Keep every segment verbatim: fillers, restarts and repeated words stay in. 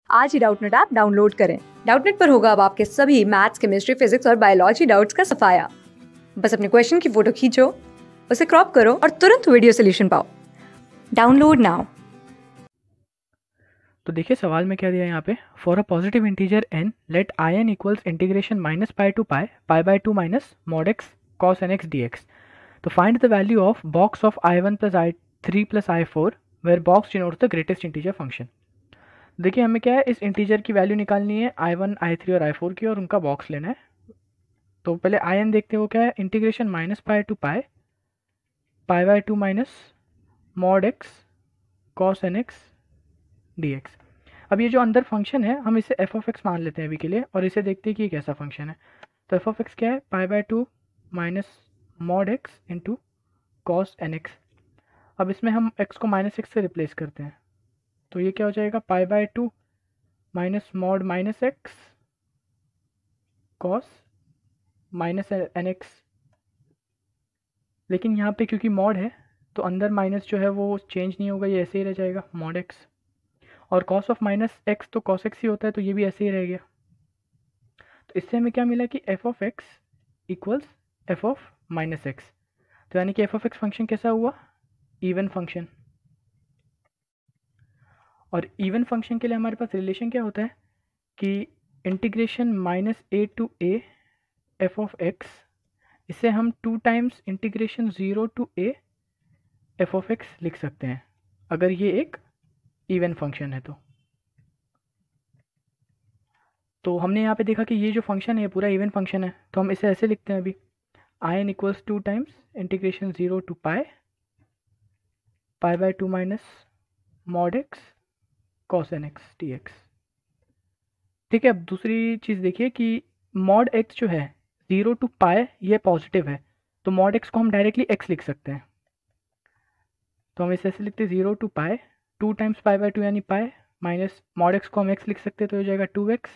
आज ही Doubtnut app download करें। डाउटनेट पर होगा अब आपके सभी मैथ्स, केमिस्ट्री, फिजिक्स और बायोलॉजी डाउट्स का सफाया। बस अपने क्वेश्चन की फोटो खींचो, उसे क्रॉप करो और तुरंत वीडियो सोल्यूशन पाओ। Download now. तो देखिए सवाल में क्या दिया है यहाँ पे, for a positive integer n let I N equals integration minus pi to pi pi by two minus mod x cos n x d x. तो find the value of box of I one plus I three plus I four where box denotes the greatest integer function. देखिए हमें क्या है, इस integer की value निकालनी है I one I three और आई फोर की, और उनका बॉक्स लेना है। तो पहले आई एन देखते हैं वो क्या है, integration minus pi to pi pi by two minus mod x cos n x d x. अब ये जो अंदर फंक्शन है हम इसे एफ ऑफ एक्स मान लेते हैं अभी के लिए, और इसे देखते हैं कि ये कैसा फंक्शन है। तो एफ ऑफ एक्स क्या है, pi by two minus mod x into cos n x. अब इसमें हम एक्स को माइनस एक्स से रिप्लेस करते हैं, तो ये क्या हो जाएगा, pi by two minus mod minus x cos minus n x. लेकिन यहाँ पे क्योंकि मॉड है तो अंदर माइनस जो है वो चेंज नहीं होगा, ये ऐसे ही रह जाएगा मॉड एक्स। और कॉस ऑफ माइनस एक्स तो कॉस एक्स ही होता है, तो ये भी ऐसे ही रह गया। तो इससे हमें क्या मिला कि f of x equals f of minus x. तो यानी कि एफ ऑफ एक्स फंक्शन कैसा हुआ, इवन फंक्शन। और इवन फंक्शन के लिए हमारे पास रिलेशन क्या होता है कि integration minus a to a f of x, इसे हम two times integration zero to a f of x लिख सकते हैं अगर ये एक इवन फंक्शन है तो। तो हमने यहाँ पे देखा कि ये जो फंक्शन है ये पूरा इवन फंक्शन है, तो हम इसे ऐसे लिखते हैं अभी, I N equals two times integration zero to pi pi by two minus mod x cos n x d x. ठीक है, अब दूसरी चीज़ देखिए कि मॉड एक्स जो है ज़ीरो टू पाई ये पॉजिटिव है, तो मॉड एक्स को हम डायरेक्टली एक्स लिख सकते हैं। तो हम इसे ऐसे लिखते हैं, zero to pi two times pi by two यानी पाई माइनस मॉड एक्स को हम एक्स लिख सकते हैं, तो हो जाएगा two x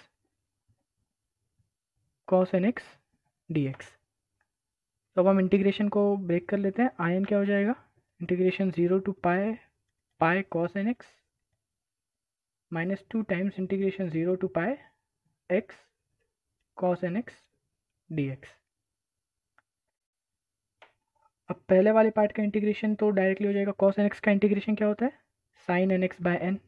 cos n x d x. तो अब हम इंटीग्रेशन को ब्रेक कर लेते हैं, आई एन क्या हो जाएगा, integration zero to pi pi cos n x minus two times integration zero to pi x cos n x d x. अब पहले वाले पार्ट का इंटीग्रेशन तो डायरेक्टली हो जाएगा, कॉस एन एक्स का इंटीग्रेशन क्या होता है, sine n x by n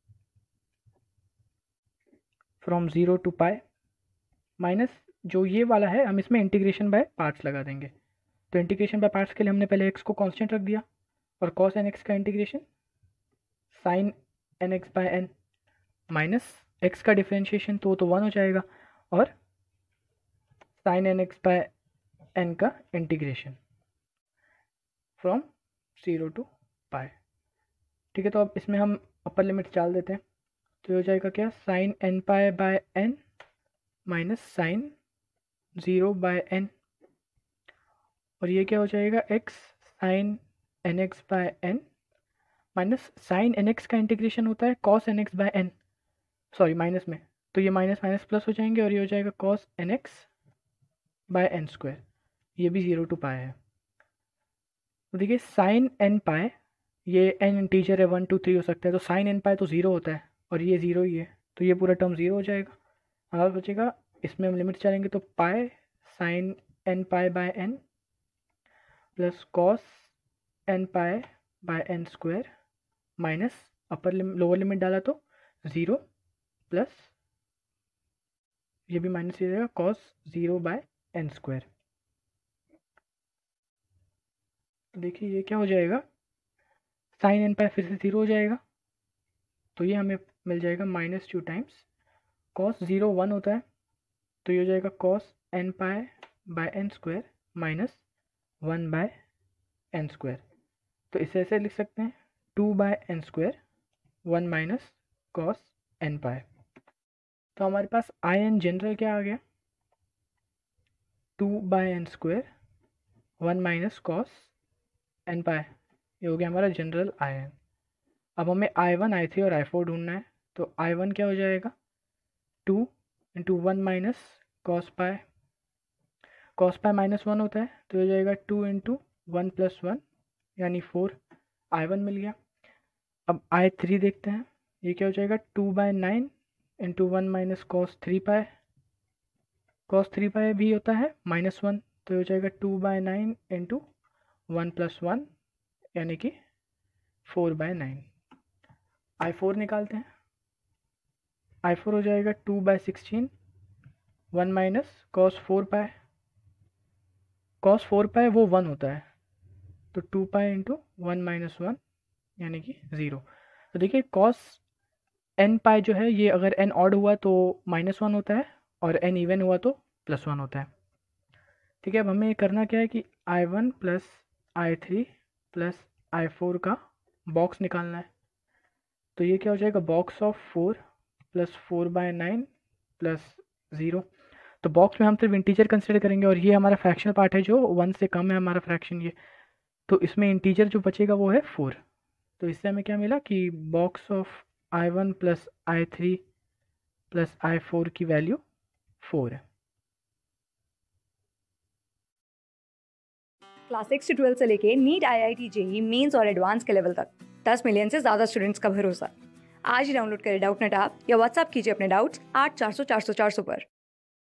from zero to pi, minus जो ये वाला है हम इसमें इंटीग्रेशन बाय पार्ट्स लगा देंगे। तो इंटीग्रेशन बाय पार्ट्स के लिए हमने पहले एक्स को कांस्टेंट रख दिया, और कॉस एन एक्स का integration sine n x by n minus x का डिफ्रेंशिएशन तो तो वन हो जाएगा, और sine n x by n का integration from zero to pi. ठीक है, तो अब इसमें हम अपर लिमिट डाल देते हैं, तो हो जाएगा क्या, sine n pi by n minus sine zero by n, और ये क्या हो जाएगा, x sine n x by n minus sine n x का इंटीग्रेशन होता है cos n x by n, sorry minus में, तो ये माइनस माइनस प्लस हो जाएंगे, और ये हो जाएगा cos n x by n square, ये भी ज़ीरो टू पाई है। तो देखिए साइन एन पाई, ये एन इंटीजर है, वन टू थ्री हो सकता है, तो साइन एन पाई तो ज़ीरो होता है और ये ज़ीरो ही है, तो ये पूरा टर्म ज़ीरो हो जाएगा। हमारा बचेगा, इसमें हम लिमिट चलेंगे तो pi sine n pi by n plus cos n pi by n square minus upper limit lower limit डाला तो ज़ीरो प्लस ये भी माइनस हो जाएगा cos zero by n square. तो देखिए ये क्या हो जाएगा, साइन एन पाई फिर से ज़ीरो हो जाएगा, तो ये हमें मिल जाएगा minus two times cos zero one होता है, तो ये हो जाएगा cos n pi by n square minus one by n square. तो इसे ऐसे लिख सकते हैं, two by n square one minus cos n pi. तो हमारे पास आई एन जनरल क्या आ गया, two by n square one minus cos n pi, ये हो गया हमारा जनरल आई एन। अब हमें आई वन आई थ्री और आई फोर ढूंढना है, तो आई वन क्या हो जाएगा, two into one minus cos pi, cos pi minus one होता है, तो हो जाएगा two into one plus one यानी फोर, आई वन मिल गया। अब आई थ्री देखते हैं, ये क्या हो जाएगा, two by nine into one minus cos three pi, cos three pi भी होता है माइनस वन, तो हो जाएगा two by nine into one plus one यानी कि four by nine. I four निकालते हैं, आई फोर हो जाएगा two by sixteen, one minus cos four pi, cos four pi वो वन होता है, तो to pi into one minus one यानी कि ज़ीरो। तो देखिए कॉस एन पाए जो है ये अगर एन ऑड हुआ तो माइनस वन होता है और एन इवन हुआ तो प्लस वन होता है। ठीक है, अब हमें करना क्या है कि I one plus I three plus I four का बॉक्स निकालना है। तो ये क्या हो जाएगा, box of four plus four by nine plus zero. तो बॉक्स में हम सिर्फ इंटीजर कंसिडर करेंगे और ये हमारा फ्रैक्शनल पार्ट है जो वन से कम है हमारा फ्रैक्शन ये, तो इसमें इंटीजर जो बचेगा वो है फोर। तो इससे हमें क्या मिला कि box of I one plus I three plus I four की वैल्यू फोर है। क्लास सिक्स से ट्वेल्थ से लेके NEET, I I T, JEE, mains और एडवांस के लेवल तक दस मिलियन से ज़्यादा स्टूडेंट्स का भरोसा। आज ही डाउनलोड करें डाउटनेट ऐप या व्हाट्सएप कीजिए अपने डाउट्स आठ चार सौ चार सौ चार सौ पर।